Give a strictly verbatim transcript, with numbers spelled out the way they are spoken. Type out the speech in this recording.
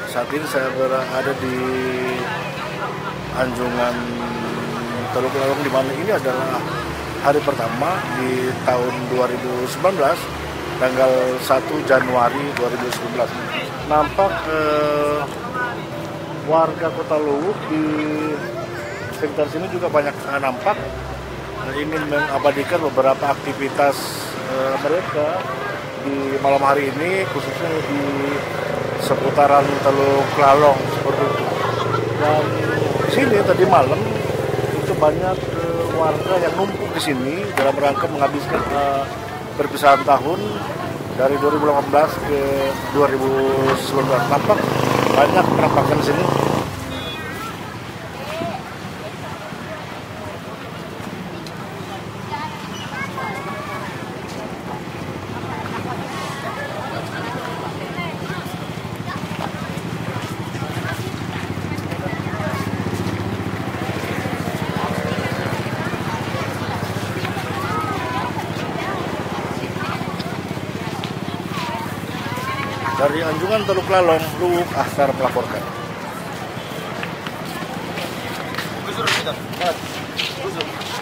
saat ini saya berada di Anjungan Teluk Lalong, di mana ini adalah hari pertama di tahun dua ribu sembilan belas, tanggal satu Januari dua ribu sembilan belas. Nampak eh, warga Kota Luwuk di sekitar sini juga banyak eh, nampak eh, ingin mengabadikan beberapa aktivitas eh, mereka di malam hari ini, khususnya di seputaran Teluk Lalong seperti itu. Dan di sini tadi malam itu banyak uh, warga yang numpuk di sini dalam rangka menghabiskan uh, perpisahan tahun dari dua ribu delapan belas ke dua ribu sembilan belas. Nampak banyak penampakan di sini. Dari Anjungan Teluk Lalong, Luwuk, Ahtar melaporkan. Busur kita. Busur.